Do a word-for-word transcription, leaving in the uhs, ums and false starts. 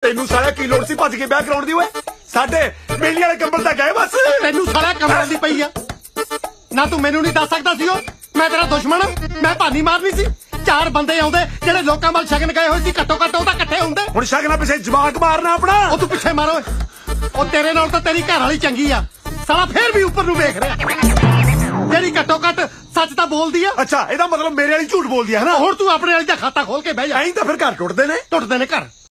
ਤੈਨੂੰ ਸਾਲਿਆ ਕੀ ਲੋੜ ਸੀ ਭੱਜ ਕੇ ਵਿਆਹ ਕਰਾਉਣ ਦੀ ਓਏ ਸਾਡੇ ਮੇਲੀ ਵਾਲੇ ਕੰਬਲ ਤਾਂ ਗਏ ਬਸ ਤੈਨੂੰ ਸਾਲਿਆ ਕੰਬਲ ਦੀ ਪਈ ਆ ਨਾ ਤੂੰ ਮੈਨੂੰ ਨਹੀਂ ਦੱਸ ਸਕਦਾ ਸੀ ਉਹ ਮੈਂ ਤੇਰਾ ਦੁਸ਼ਮਣ ਮੈਂ ਭਾਨੀ ਮਾਰਨੀ ਸੀ ਚਾਰ ਬੰਦੇ ਆਉਂਦੇ ਜਿਹੜੇ ਲੋਕਾਂ ਵੱਲ ਸ਼ਗਨ ਗਏ ਹੋਏ ਸੀ ਘੱਟੋ ਘੱਟ ਉਹ ਤਾਂ ਇਕੱਠੇ ਹੁੰਦੇ ਹੁਣ ਸ਼ਗਨਾਂ ਪਿੱਛੇ ਜਵਾਕ ਮਾਰਨਾ ਆਪਣਾ ਉਹ ਤੂੰ ਪਿੱਛੇ ਮਾਰੋ ਉਹ ਤੇਰੇ ਨਾਲ ਤਾਂ ਤੇਰੀ ਘਰ ਵਾਲੀ ਚੰਗੀ ਆ ਸਾਲਾ ਫੇਰ ਵੀ ਉੱਪਰ ਨੂੰ ਵੇਖ ਰਿਹਾ ਤੇਰੀ ਘੱਟੋ ਘੱਟ ਸੱਚ ਤਾਂ ਬੋਲਦੀ ਆ ਅੱਛਾ ਇਹਦਾ ਮਤਲਬ ਮੇਰੇ ਵਾਲੀ ਝੂਠ ਬੋਲਦੀ ਆ ਹਨਾ ਹੁਣ ਤੂੰ ਆਪਣੇ ਵਾਲੀ ਦਾ ਖਾਤਾ ਖੋਲ ਕੇ ਬਹਿ ਜਾ ਐਂ ਤਾਂ ਫਿਰ ਘਰ ਟੁੱਟਦੇ ਨੇ ਟੁੱਟਦੇ ਨੇ ਘਰ